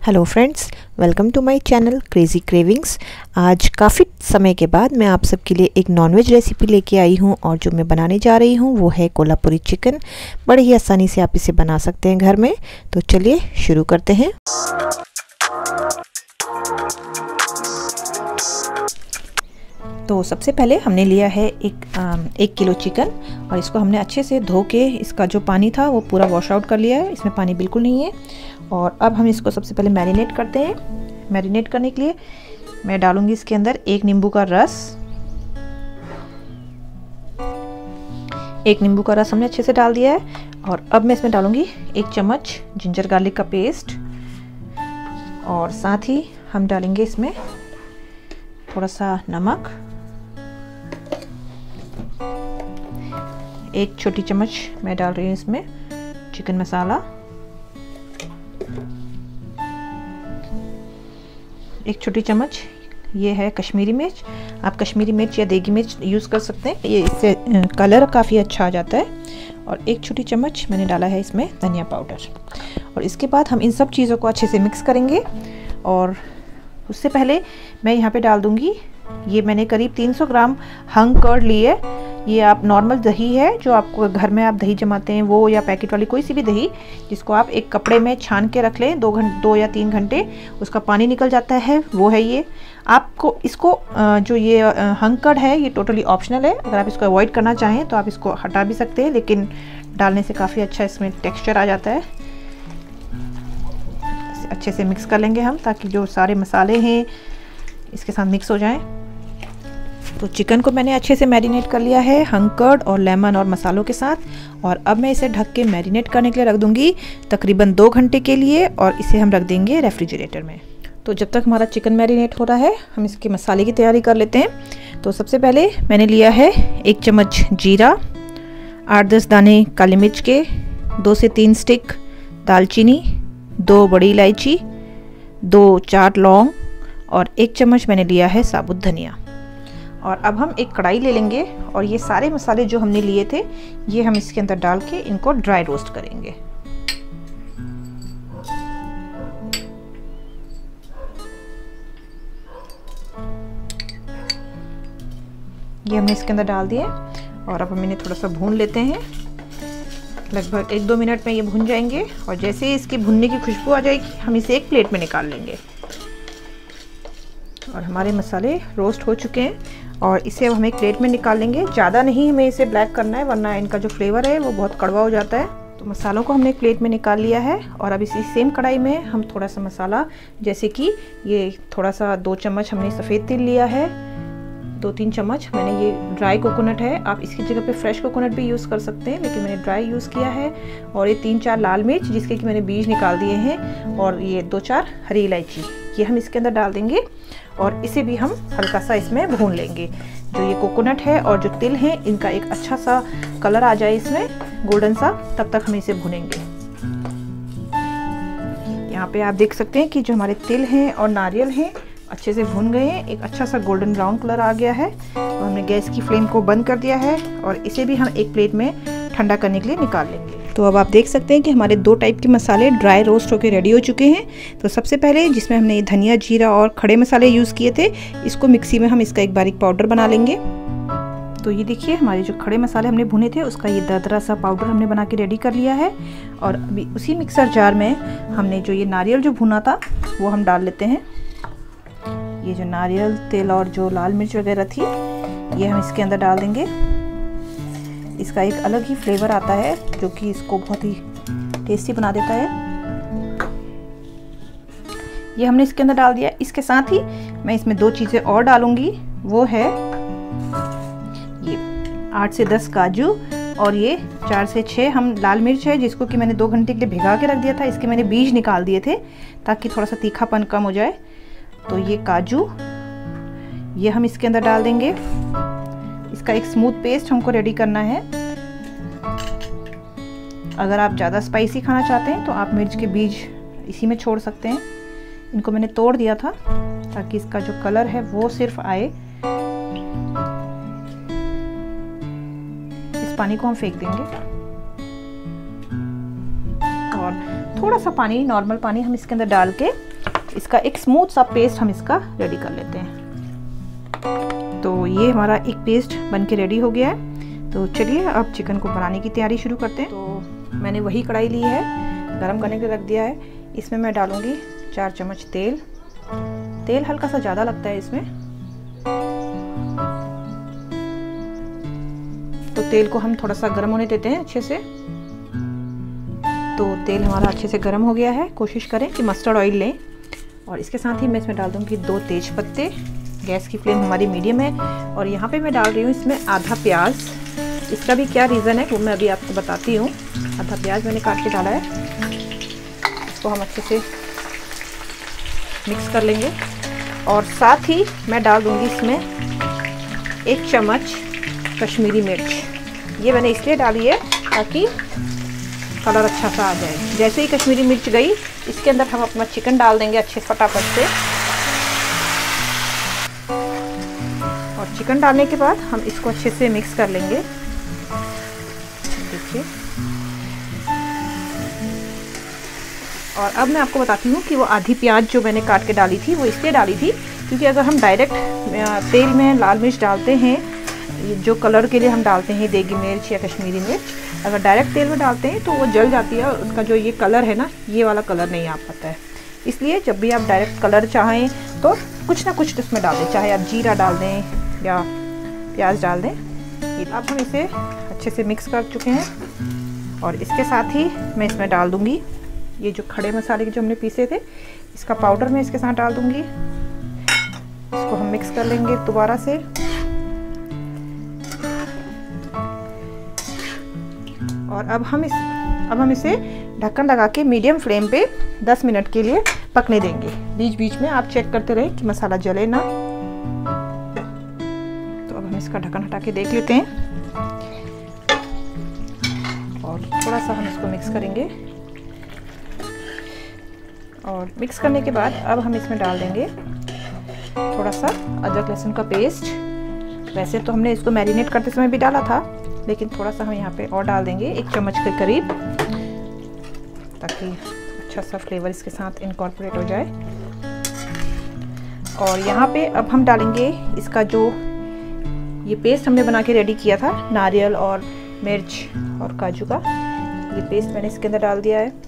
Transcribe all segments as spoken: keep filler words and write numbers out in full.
Hello friends, welcome to my channel crazy cravings. आज काफ़ी समय के बाद मैं आप सबके लिए एक नॉनवेज रेसिपी लेके आई हूँ और जो मैं बनाने जा रही हूँ वो है कोल्हापुरी चिकन। बड़े ही आसानी से आप इसे बना सकते हैं घर में। तो चलिए शुरू करते हैं। तो सबसे पहले हमने लिया है एक एक किलो चिकन और इसको हमने अच्छे से धो के इसका जो पानी था वो पूरा वॉश आउट कर लिया है। इसमें पानी बिल्कुल नहीं है। और अब हम इसको सबसे पहले मैरिनेट करते हैं। मैरिनेट करने के लिए मैं डालूंगी इसके अंदर एक नींबू का रस। एक नींबू का रस हमने अच्छे से डाल दिया है। और अब मैं इसमें डालूंगी एक चम्मच जिंजर गार्लिक का पेस्ट और साथ ही हम डालेंगे इसमें थोड़ा सा नमक, एक छोटी चम्मच मैं डाल रही हूँ इसमें चिकन मसाला, एक छोटी चम्मच ये है कश्मीरी मिर्च। आप कश्मीरी मिर्च या देगी मिर्च यूज़ कर सकते हैं, ये इससे कलर काफ़ी अच्छा आ जाता है। और एक छोटी चम्मच मैंने डाला है इसमें धनिया पाउडर। और इसके बाद हम इन सब चीज़ों को अच्छे से मिक्स करेंगे। और उससे पहले मैं यहाँ पे डाल दूँगी, ये मैंने करीब तीन सौ ग्राम हंग कर्ड ली है। ये आप नॉर्मल दही है जो आपको घर में आप दही जमाते हैं वो, या पैकेट वाली कोई सी भी दही जिसको आप एक कपड़े में छान के रख लें दो घंटे दो या तीन घंटे, उसका पानी निकल जाता है, वो है ये। आपको इसको जो ये हंग कर्ड है ये टोटली ऑप्शनल है। अगर आप इसको अवॉइड करना चाहें तो आप इसको हटा भी सकते हैं, लेकिन डालने से काफ़ी अच्छा इसमें टेक्स्चर आ जाता है। अच्छे से मिक्स कर लेंगे हम ताकि जो सारे मसाले हैं इसके साथ मिक्स हो जाएं। तो चिकन को मैंने अच्छे से मैरिनेट कर लिया है हंग कर्ड और लेमन और मसालों के साथ। और अब मैं इसे ढक के मैरिनेट करने के लिए रख दूंगी तकरीबन दो घंटे के लिए, और इसे हम रख देंगे रेफ्रिजरेटर में। तो जब तक हमारा चिकन मैरिनेट हो रहा है हम इसके मसाले की तैयारी कर लेते हैं। तो सबसे पहले मैंने लिया है एक चम्मच जीरा, आठ दस दाने काली मिर्च के, दो से तीन स्टिक दालचीनी, दो बड़ी इलायची, दो चार लौंग और एक चम्मच मैंने लिया है साबुत धनिया। और अब हम एक कढ़ाई ले लेंगे और ये सारे मसाले जो हमने लिए थे ये हम इसके अंदर डाल के इनको ड्राई रोस्ट करेंगे। ये हमने इसके अंदर डाल दिए और अब हम इन्हें थोड़ा सा भून लेते हैं। लगभग एक दो मिनट में ये भुन जाएंगे और जैसे ही इसकी भुनने की खुशबू आ जाएगी हम इसे एक प्लेट में निकाल लेंगे। और हमारे मसाले रोस्ट हो चुके हैं और इसे अब हम एक प्लेट में निकाल लेंगे। ज़्यादा नहीं हमें इसे ब्लैक करना है वरना इनका जो फ्लेवर है वो बहुत कड़वा हो जाता है। तो मसालों को हमने एक प्लेट में निकाल लिया है। और अब इसी सेम कढ़ाई में हम थोड़ा सा मसाला, जैसे कि ये थोड़ा सा दो चम्मच हमने सफ़ेद तिल लिया है, दो तीन चम्मच मैंने ये ड्राई कोकोनट है, आप इसकी जगह पे फ्रेश कोकोनट भी यूज़ कर सकते हैं लेकिन मैंने ड्राई यूज़ किया है। और ये तीन चार लाल मिर्च जिसके कि मैंने बीज निकाल दिए हैं, और ये दो चार हरी इलायची, ये हम इसके अंदर डाल देंगे और इसे भी हम हल्का सा इसमें भून लेंगे। जो ये कोकोनट है और जो तिल है इनका एक अच्छा सा कलर आ जाए इसमें गोल्डन सा, तब तक हम इसे भूनेंगे। यहाँ पे आप देख सकते हैं कि जो हमारे तिल हैं और नारियल हैं अच्छे से भून गए हैं, एक अच्छा सा गोल्डन ब्राउन कलर आ गया है। और हमने गैस की फ्लेम को बंद कर दिया है और इसे भी हम एक प्लेट में ठंडा करने के लिए निकाल लेंगे। तो अब आप देख सकते हैं कि हमारे दो टाइप के मसाले ड्राई रोस्ट होकर रेडी हो चुके हैं। तो सबसे पहले जिसमें हमने ये धनिया, जीरा और खड़े मसाले यूज़ किए थे, इसको मिक्सी में हम इसका एक बारीक पाउडर बना लेंगे। तो ये देखिए हमारे जो खड़े मसाले हमने भुने थे उसका ये दरदरा सा पाउडर हमने बना के रेडी कर लिया है। और अभी उसी मिक्सर जार में हमने जो ये नारियल जो भुना था वो हम डाल लेते हैं। ये जो नारियल, तिल और जो लाल मिर्च वगैरह थी ये हम इसके अंदर डाल देंगे। इसका एक अलग ही फ्लेवर आता है जो कि इसको बहुत ही टेस्टी बना देता है। ये हमने इसके अंदर डाल दिया। इसके साथ ही मैं इसमें दो चीज़ें और डालूंगी, वो है ये आठ से दस काजू और ये चार से छः हम लाल मिर्च है जिसको कि मैंने दो घंटे के लिए भिगा के रख दिया था। इसके मैंने बीज निकाल दिए थे ताकि थोड़ा सा तीखापन कम हो जाए। तो ये काजू ये हम इसके अंदर डाल देंगे। इसका एक स्मूथ पेस्ट हमको रेडी करना है। अगर आप ज़्यादा स्पाइसी खाना चाहते हैं तो आप मिर्च के बीज इसी में छोड़ सकते हैं। इनको मैंने तोड़ दिया था ताकि इसका जो कलर है वो सिर्फ आए। इस पानी को हम फेंक देंगे और थोड़ा सा पानी, नॉर्मल पानी हम इसके अंदर डाल के इसका एक स्मूथ सा पेस्ट हम इसका रेडी कर लेते हैं। तो ये हमारा एक पेस्ट बन के रेडी हो गया है। तो चलिए अब चिकन को बनाने की तैयारी शुरू करते हैं। तो मैंने वही कढ़ाई ली है, गरम करने के लिए रख दिया है। इसमें मैं डालूँगी चार चम्मच तेल। तेल हल्का सा ज़्यादा लगता है इसमें, तो तेल को हम थोड़ा सा गर्म होने देते हैं अच्छे से। तो तेल हमारा अच्छे से गर्म हो गया है। कोशिश करें कि मस्टर्ड ऑयल लें। और इसके साथ ही मैं इसमें डाल दूँगी दो तेज पत्ते। गैस की फ्लेम हमारी मीडियम है। और यहाँ पे मैं डाल रही हूँ इसमें आधा प्याज। इसका भी क्या रीज़न है वो मैं अभी आपको बताती हूँ। आधा प्याज मैंने काट के डाला है। इसको हम अच्छे से मिक्स कर लेंगे। और साथ ही मैं डाल दूँगी इसमें एक चम्मच कश्मीरी मिर्च। ये मैंने इसलिए डाली है ताकि कलर अच्छा सा आ जाए। जैसे ही कश्मीरी मिर्च गई, इसके अंदर हम अपना चिकन डाल देंगे अच्छे फटाफट से। और चिकन डालने के बाद हम इसको अच्छे से मिक्स कर लेंगे। देखिए, और अब मैं आपको बताती हूँ कि वो आधी प्याज जो मैंने काट के डाली थी वो इसलिए डाली थी क्योंकि अगर हम डायरेक्ट तेल में लाल मिर्च डालते हैं, जो कलर के लिए हम डालते हैं देगी मिर्च या कश्मीरी मिर्च, अगर डायरेक्ट तेल में डालते हैं तो वो जल जाती है और उसका जो ये कलर है ना, ये वाला कलर नहीं आ पाता है। इसलिए जब भी आप डायरेक्ट कलर चाहें तो कुछ ना कुछ इसमें डाल दें, चाहे आप जीरा डाल दें या प्याज डाल दें। अब हम इसे अच्छे से मिक्स कर चुके हैं। और इसके साथ ही मैं इसमें डाल दूँगी ये जो खड़े मसाले जो हमने पीसे थे, इसका पाउडर मैं इसके साथ डाल दूँगी। इसको हम मिक्स कर लेंगे दोबारा से। और अब हम इस अब हम इसे ढक्कन लगा के मीडियम फ्लेम पे दस मिनट के लिए पकने देंगे। बीच बीच में आप चेक करते रहें कि मसाला जले ना। तो अब हम इसका ढक्कन हटा के देख लेते हैं। और थोड़ा सा हम इसको मिक्स करेंगे। और मिक्स करने के बाद अब हम इसमें डाल देंगे थोड़ा सा अदरक लहसुन का पेस्ट। वैसे तो हमने इसको मैरिनेट करते समय भी डाला था, लेकिन थोड़ा सा हम यहाँ पे और डाल देंगे, एक चम्मच के करीब, ताकि अच्छा सा फ्लेवर इसके साथ इनकॉर्पोरेट हो जाए। और यहाँ पे अब हम डालेंगे इसका जो ये पेस्ट हमने बना के रेडी किया था, नारियल और मिर्च और काजू का, ये पेस्ट मैंने इसके अंदर डाल दिया है।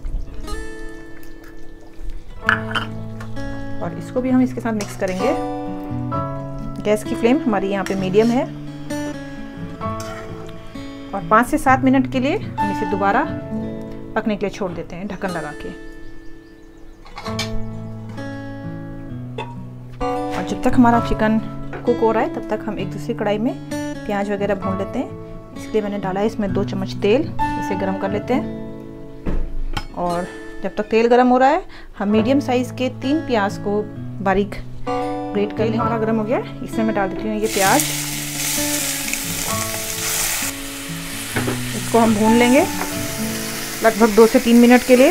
और इसको भी हम इसके साथ मिक्स करेंगे। गैस की फ्लेम हमारी यहाँ पे मीडियम है। और पाँच से सात मिनट के लिए हम इसे दोबारा पकने के लिए छोड़ देते हैं ढक्कन लगा के। और जब तक हमारा चिकन कुक हो रहा है तब तक हम एक दूसरी कढ़ाई में प्याज वगैरह भून लेते हैं। इसलिए मैंने डाला है इसमें दो चम्मच तेल। इसे गरम कर लेते हैं। और जब तक तेल गरम हो रहा है हम मीडियम साइज़ के तीन प्याज को बारीक ग्रेट कर लेंगे। हमारा गरम हो गया, इसमें मैं डाल देती हूँ ये प्याज। इसको हम भून लेंगे लगभग दो से तीन मिनट के लिए।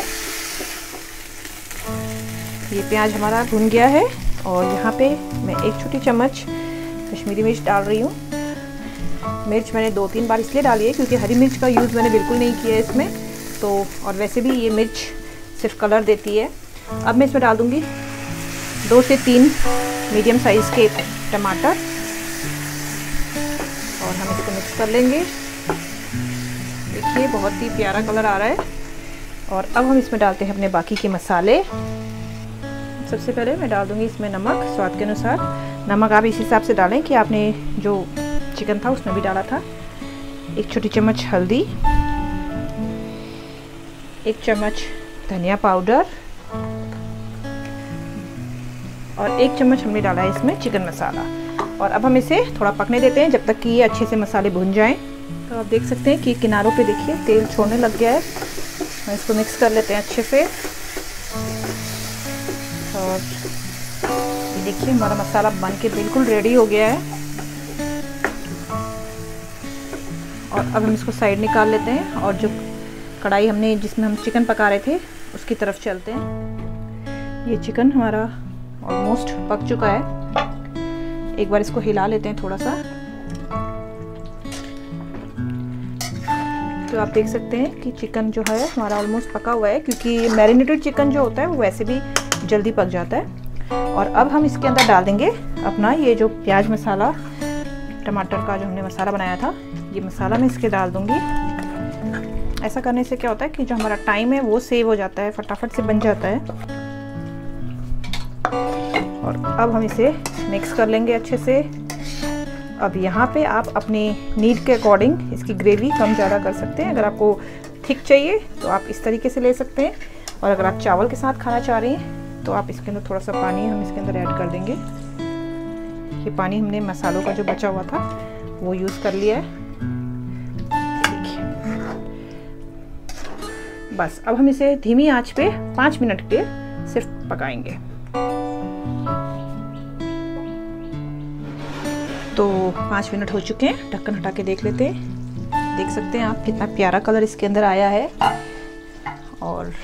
ये प्याज हमारा भून गया है। और यहाँ पे मैं एक छोटी चम्मच कश्मीरी मिर्च डाल रही हूँ। मिर्च मैंने दो तीन बार इसलिए डाली है क्योंकि हरी मिर्च का यूज़ मैंने बिल्कुल नहीं किया है इसमें। तो और वैसे भी ये मिर्च सिर्फ कलर देती है। अब मैं इसमें डाल दूँगी दो से तीन मीडियम साइज़ के टमाटर। और हम इसको मिक्स कर लेंगे। देखिए बहुत ही प्यारा कलर आ रहा है। और अब हम इसमें डालते हैं अपने बाकी के मसाले। सबसे पहले मैं डाल दूँगी इसमें नमक स्वाद के अनुसार। नमक आप इस हिसाब से डालें कि आपने जो चिकन था उसमें भी डाला था। एक छोटी चम्मच हल्दी, एक चम्मच धनिया पाउडर और एक चम्मच हमने डाला है इसमें चिकन मसाला। और अब हम इसे थोड़ा पकने देते हैं जब तक कि ये अच्छे से मसाले भुन जाएं। तो आप देख सकते हैं कि किनारों पे देखिए तेल छोड़ने लग गया है। हम इसको मिक्स कर लेते हैं अच्छे से। और ये देखिए हमारा मसाला बन के बिल्कुल रेडी हो गया है। और अब हम इसको साइड निकाल लेते हैं और जो कढ़ाई हमने जिसमें हम चिकन पका रहे थे उसकी तरफ चलते हैं। ये चिकन हमारा ऑलमोस्ट पक चुका है। एक बार इसको हिला लेते हैं थोड़ा सा। तो आप देख सकते हैं कि चिकन जो है हमारा ऑलमोस्ट पका हुआ है, क्योंकि मैरिनेटेड चिकन जो होता है वो वैसे भी जल्दी पक जाता है। और अब हम इसके अंदर डाल देंगे अपना ये जो प्याज मसाला, टमाटर का जो हमने मसाला बनाया था, ये मसाला मैं इसके डाल दूँगी। ऐसा करने से क्या होता है कि जो हमारा टाइम है वो सेव हो जाता है, फटाफट से बन जाता है। और अब हम इसे मिक्स कर लेंगे अच्छे से। अब यहाँ पे आप अपने नीड के अकॉर्डिंग इसकी ग्रेवी कम ज़्यादा कर सकते हैं। अगर आपको थिक चाहिए तो आप इस तरीके से ले सकते हैं, और अगर आप चावल के साथ खाना चाह रहे हैं तो आप इसके अंदर थोड़ा सा पानी हम इसके अंदर ऐड कर देंगे। ये पानी हमने मसालों का जो बचा हुआ था वो यूज़ कर लिया है। देखिए, बस अब हम इसे धीमी आंच पे पाँच मिनट के सिर्फ पकाएंगे। तो पाँच मिनट हो चुके हैं, ढक्कन हटा के देख लेते हैं। देख सकते हैं आप कितना प्यारा कलर इसके अंदर आया है। और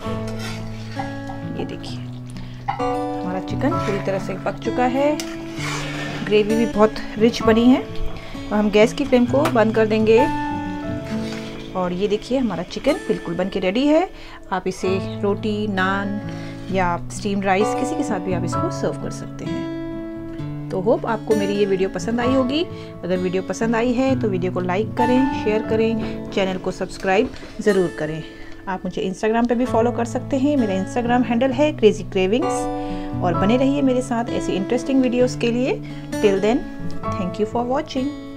ये देखिए हमारा चिकन पूरी तरह से पक चुका है, ग्रेवी भी बहुत रिच बनी है। और हम गैस की फ्लेम को बंद कर देंगे। और ये देखिए हमारा चिकन बिल्कुल बन के रेडी है। आप इसे रोटी, नान या स्टीम्ड राइस किसी के साथ भी आप इसको सर्व कर सकते हैं। तो होप आपको मेरी ये वीडियो पसंद आई होगी। अगर वीडियो पसंद आई है तो वीडियो को लाइक करें, शेयर करें, चैनल को सब्सक्राइब ज़रूर करें। आप मुझे इंस्टाग्राम पे भी फॉलो कर सकते हैं। मेरा इंस्टाग्राम हैंडल है क्रेजी क्रेविंग्स। और बने रहिए मेरे साथ ऐसी इंटरेस्टिंग वीडियोस के लिए। Till then, thank you for watching.